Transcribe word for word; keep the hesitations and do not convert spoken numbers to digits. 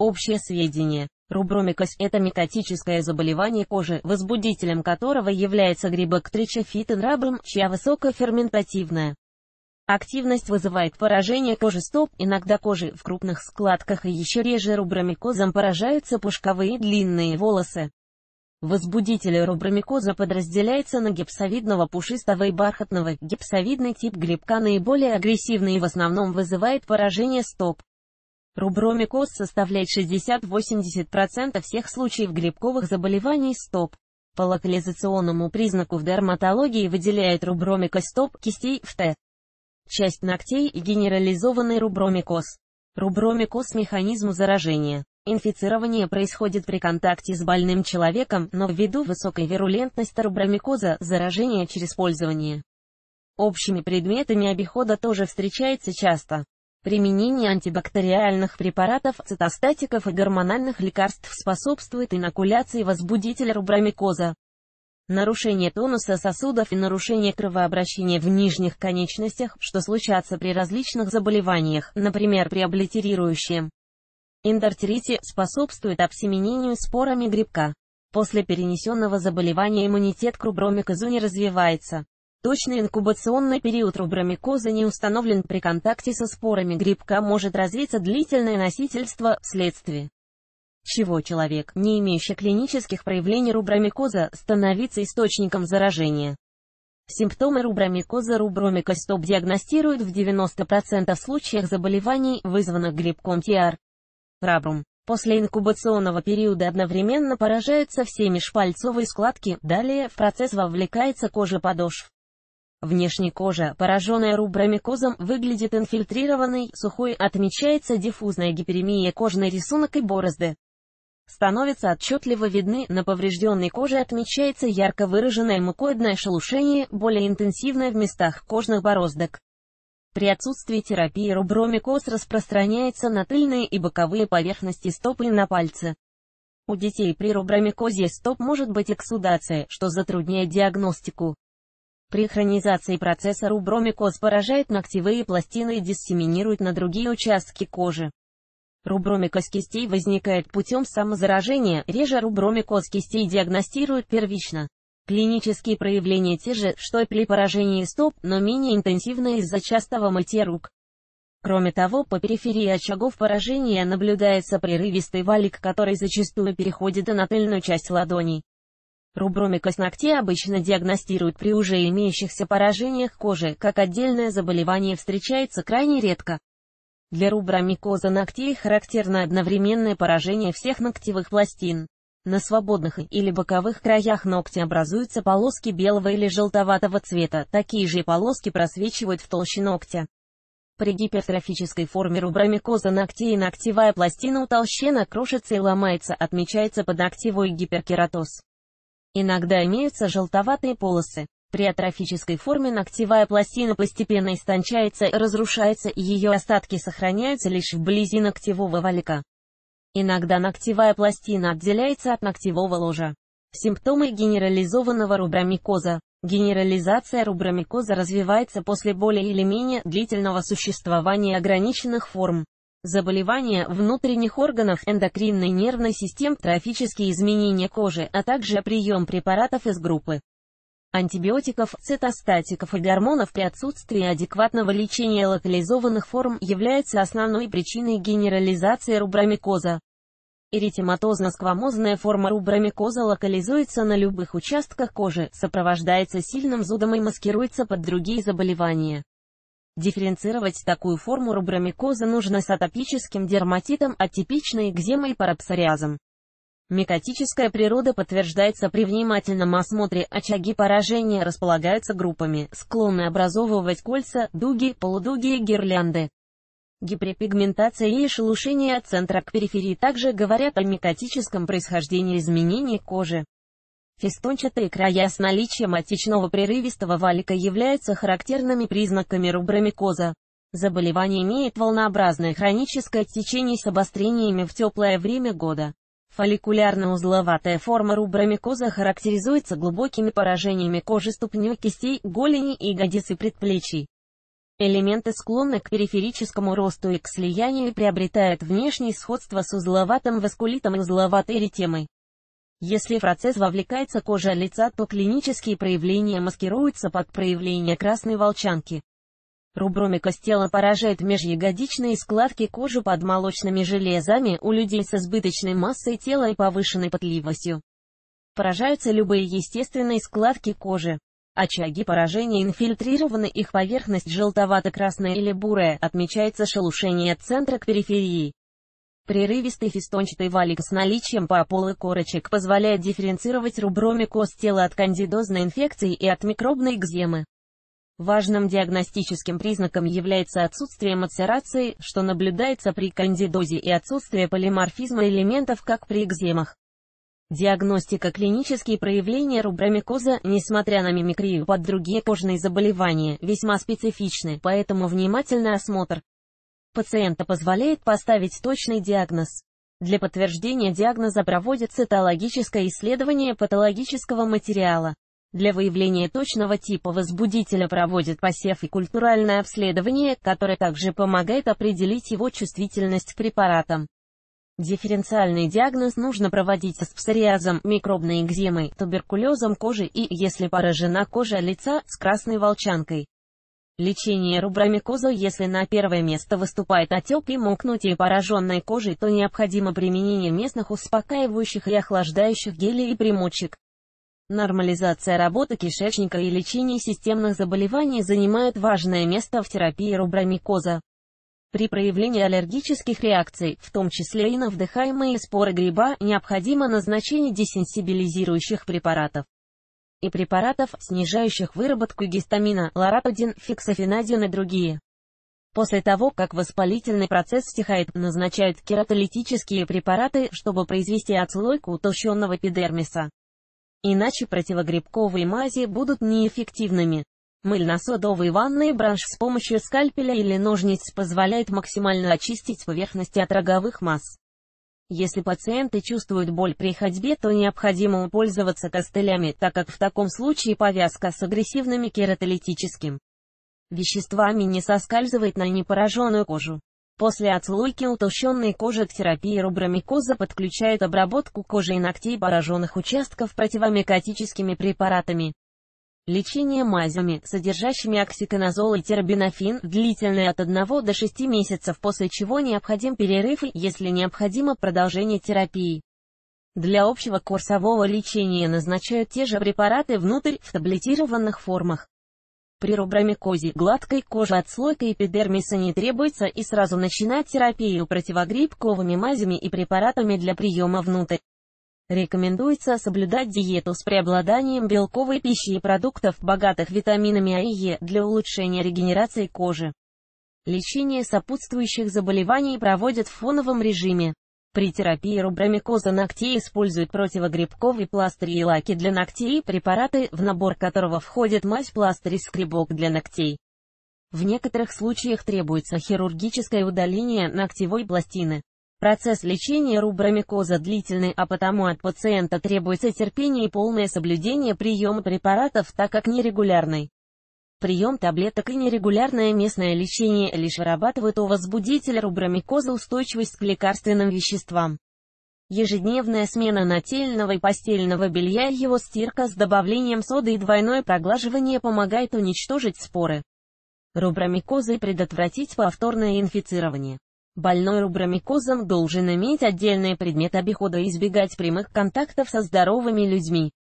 Общее сведение. Рубромикоз – это микотическое заболевание кожи, возбудителем которого является Гриббактрича фитонрабрум, чья высокоферментативная активность вызывает поражение кожи стоп, иногда кожи в крупных складках, и еще реже рубромикозом поражаются пушковые длинные волосы. Возбудитель рубромикоза подразделяется на гипсовидного пушистого и бархатного. Гипсовидный тип грибка наиболее агрессивный и в основном вызывает поражение стоп. Рубромикоз составляет шестьдесят-восемьдесят процентов всех случаев грибковых заболеваний стоп. По локализационному признаку в дерматологии выделяют рубромикоз стоп, кистей, в Т. Часть ногтей и генерализованный рубромикоз. Рубромикоз – механизм заражения. Инфицирование происходит при контакте с больным человеком, но ввиду высокой вирулентности рубромикоза, заражение через пользование общими предметами обихода тоже встречается часто. Применение антибактериальных препаратов, цитостатиков и гормональных лекарств способствует инокуляции возбудителя рубромикоза. Нарушение тонуса сосудов и нарушение кровообращения в нижних конечностях, что случается при различных заболеваниях, например при облитерирующем эндоартерите, способствует обсеменению спорами грибка. После перенесенного заболевания иммунитет к рубромикозу не развивается. Точный инкубационный период рубромикоза не установлен. При контакте со спорами грибка может развиться длительное носительство, вследствие чего человек, не имеющий клинических проявлений рубромикоза, становится источником заражения. Симптомы рубромикоза. Рубромикоз стоп диагностируют в девяноста процентах случаев заболеваний, вызванных грибком Тиар рабрум. После инкубационного периода одновременно поражаются все межпальцовые складки, далее в процесс вовлекается кожа подошв. Внешняя кожа, пораженная рубромикозом, выглядит инфильтрированной, сухой, отмечается диффузная гиперемия, кожный рисунок и борозды становятся отчетливо видны, на поврежденной коже отмечается ярко выраженное мукоидное шелушение, более интенсивное в местах кожных бороздок. При отсутствии терапии рубромикоз распространяется на тыльные и боковые поверхности стоп и на пальцы. У детей при рубромикозе стоп может быть эксудация, что затрудняет диагностику. При хронизации процесса рубромикоз поражает ногтевые пластины и диссеминирует на другие участки кожи. Рубромикоз кистей возникает путем самозаражения, реже рубромикоз кистей диагностируют первично. Клинические проявления те же, что и при поражении стоп, но менее интенсивные из-за частого мытья рук. Кроме того, по периферии очагов поражения наблюдается прерывистый валик, который зачастую переходит и на тыльную часть ладоней. Рубромикоз ногтей обычно диагностируют при уже имеющихся поражениях кожи, как отдельное заболевание встречается крайне редко. Для рубромикоза ногтей характерно одновременное поражение всех ногтевых пластин. На свободных или боковых краях ногтя образуются полоски белого или желтоватого цвета, такие же полоски просвечивают в толще ногтя. При гипертрофической форме рубромикоза ногтей ногтевая пластина утолщена, крошится и ломается, отмечается подногтевой гиперкератоз. Иногда имеются желтоватые полосы. При атрофической форме ногтевая пластина постепенно истончается, разрушается, и ее остатки сохраняются лишь вблизи ногтевого валика. Иногда ногтевая пластина отделяется от ногтевого ложа. Симптомы генерализованного рубромикоза. Генерализация рубромикоза развивается после более или менее длительного существования ограниченных форм. Заболевания внутренних органов, эндокринной нервной системы, трофические изменения кожи, а также прием препаратов из группы антибиотиков, цитостатиков и гормонов при отсутствии адекватного лечения локализованных форм является основной причиной генерализации рубромикоза. Эритематозно-сквамозная форма рубромикоза локализуется на любых участках кожи, сопровождается сильным зудом и маскируется под другие заболевания. Дифференцировать такую форму рубромикоза нужно с атопическим дерматитом, атипичной экземой и парапсориазом. Микотическая природа подтверждается при внимательном осмотре. Очаги поражения располагаются группами, склонны образовывать кольца, дуги, полудуги и гирлянды. Гиперпигментация и шелушение от центра к периферии также говорят о микотическом происхождении изменений кожи. Фестончатые края с наличием отечного прерывистого валика являются характерными признаками рубромикоза. Заболевание имеет волнообразное хроническое течение с обострениями в теплое время года. Фолликулярно-узловатая форма рубромикоза характеризуется глубокими поражениями кожи ступней, кистей, голени, ягодиц и предплечий. Элементы склонны к периферическому росту и к слиянию и приобретают внешнее сходство с узловатым васкулитом и узловатой эритемой. Если в процесс вовлекается кожа лица, то клинические проявления маскируются под проявления красной волчанки. Рубромикоз тела поражает межягодичные складки кожи под молочными железами у людей с избыточной массой тела и повышенной потливостью. Поражаются любые естественные складки кожи. Очаги поражения инфильтрированы, их поверхность желтовато-красная или бурая, отмечается шелушение от центра к периферии. Прерывистый фистончатый валик с наличием папулы корочек позволяет дифференцировать рубромикоз тела от кандидозной инфекции и от микробной экземы. Важным диагностическим признаком является отсутствие мацерации, что наблюдается при кандидозе, и отсутствие полиморфизма элементов, как при экземах. Диагностика: клинические проявления рубромикоза, несмотря на мимикрию под другие кожные заболевания, весьма специфичны, поэтому внимательный осмотр пациента позволяет поставить точный диагноз. Для подтверждения диагноза проводят цитологическое исследование патологического материала. Для выявления точного типа возбудителя проводят посев и культуральное обследование, которое также помогает определить его чувствительность к препаратам. Дифференциальный диагноз нужно проводить с псориазом, микробной экземой, туберкулезом кожи и, если поражена кожа лица, с красной волчанкой. Лечение рубромикоза: если на первое место выступает отек и мокнутие пораженной кожи, то необходимо применение местных успокаивающих и охлаждающих гелей и примочек. Нормализация работы кишечника и лечение системных заболеваний занимают важное место в терапии рубромикоза. При проявлении аллергических реакций, в том числе и на вдыхаемые споры гриба, необходимо назначение десенсибилизирующих препаратов и препаратов, снижающих выработку гистамина, лоратадин, фиксофенадин и другие. После того, как воспалительный процесс стихает, назначают кератолитические препараты, чтобы произвести отслойку утолщенного эпидермиса. Иначе противогрибковые мази будут неэффективными. Мыльно-содовые ванные браш с помощью скальпеля или ножниц позволяет максимально очистить поверхности от роговых масс. Если пациенты чувствуют боль при ходьбе, то необходимо пользоваться костылями, так как в таком случае повязка с агрессивными кератолитическими веществами не соскальзывает на непораженную кожу. После отслойки утолщенной кожи к терапии рубромикоза подключают обработку кожи и ногтей пораженных участков противомикотическими препаратами. Лечение мазями, содержащими оксиконазол и тербинофин, длительное от одного до шести месяцев, после чего необходим перерыв и, если необходимо, продолжение терапии. Для общего курсового лечения назначают те же препараты внутрь, в таблетированных формах. При рубромикозе гладкой кожи отслойка эпидермиса не требуется, и сразу начинать терапию противогрибковыми мазями и препаратами для приема внутрь. Рекомендуется соблюдать диету с преобладанием белковой пищи и продуктов, богатых витаминами А и Е, для улучшения регенерации кожи. Лечение сопутствующих заболеваний проводят в фоновом режиме. При терапии рубромикоза ногтей используют противогрибковые пластыри и лаки для ногтей, препараты, в набор которого входит мазь, пластырь и скребок для ногтей. В некоторых случаях требуется хирургическое удаление ногтевой пластины. Процесс лечения рубромикоза длительный, а потому от пациента требуется терпение и полное соблюдение приема препаратов, так как нерегулярный прием таблеток и нерегулярное местное лечение лишь вырабатывают у возбудителя рубромикоза устойчивость к лекарственным веществам. Ежедневная смена нательного и постельного белья и его стирка с добавлением соды и двойное проглаживание помогает уничтожить споры рубромикоза и предотвратить повторное инфицирование. Больной рубромикозом должен иметь отдельный предмет обихода и избегать прямых контактов со здоровыми людьми.